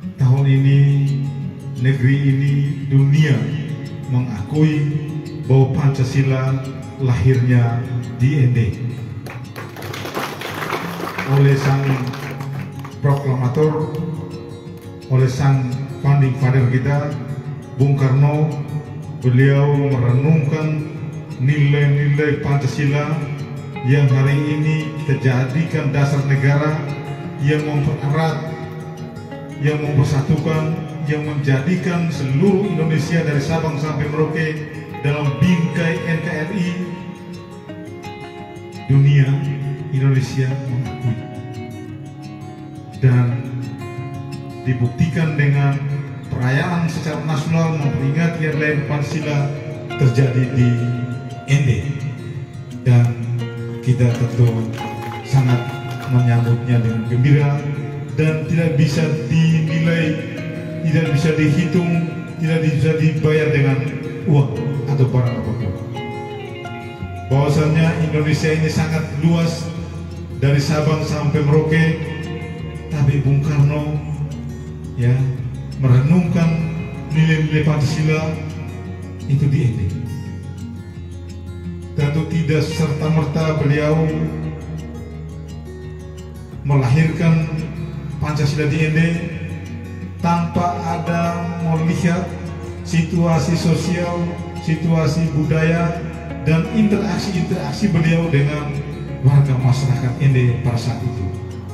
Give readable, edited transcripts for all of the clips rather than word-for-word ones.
tahun ini negeri ini, dunia mengakui bahwa Pancasila lahirnya di ND oleh sang proklamator, oleh sang founding father kita, Bung Karno. Beliau merenungkan nilai-nilai Pancasila yang hari ini kita jadikan dasar negara, yang mempererat, yang mempersatukan, yang menjadikan seluruh Indonesia dari Sabang sampai Merauke dalam bingkai NKRI. Dunia, Indonesia mengakui dan dibuktikan dengan perayaan secara nasional memperingati hari lahir Pancasila terjadi di ND, dan kita tentu sangat menyambutnya dengan gembira dan tidak bisa dinilai, tidak bisa dihitung, tidak bisa dibayar dengan uang atau barang apapun. Bahwasannya Indonesia ini sangat luas dari Sabang sampai Merauke, tapi Bung Karno ya merenungkan nilai-nilai Pancasila itu di ND. Tentu tidak serta-merta beliau melahirkan Pancasila di ND tanpa ada melihat situasi sosial, situasi budaya, dan interaksi beliau dengan warga masyarakat ND pada saat itu.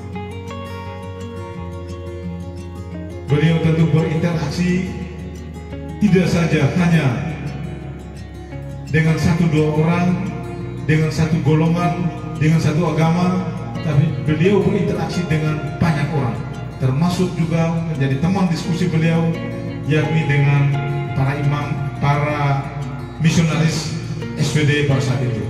Beliau tentu berinteraksi tidak saja hanya dengan satu dua orang, dengan satu golongan, dengan satu agama, tapi beliau berinteraksi dengan banyak orang, termasuk juga menjadi teman diskusi beliau, yakni dengan para imam, para misionaris SPD pada saat itu.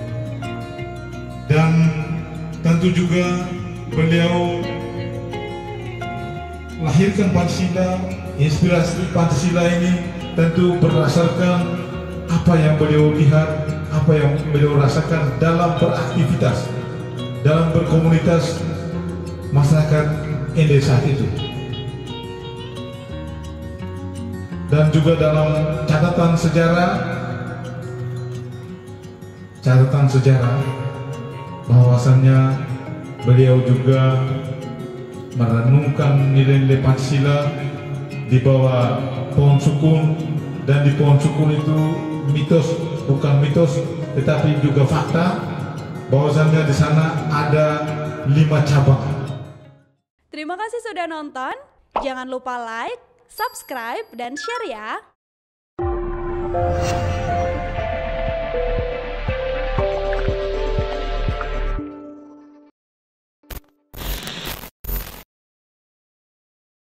Dan tentu juga beliau lahirkan Pancasila, inspirasi Pancasila ini tentu berdasarkan apa yang beliau lihat, apa yang beliau rasakan dalam beraktivitas, dalam berkomunitas masyarakat ND saat itu. Dan juga dalam catatan sejarah bahwasannya beliau juga merenungkan nilai-nilai Pancasila di bawah pohon sukun, dan di pohon sukun itu mitos, bukan mitos tetapi juga fakta, bahwasannya di sana ada 5 cabang. Terima kasih sudah nonton. Jangan lupa like, subscribe, dan share ya.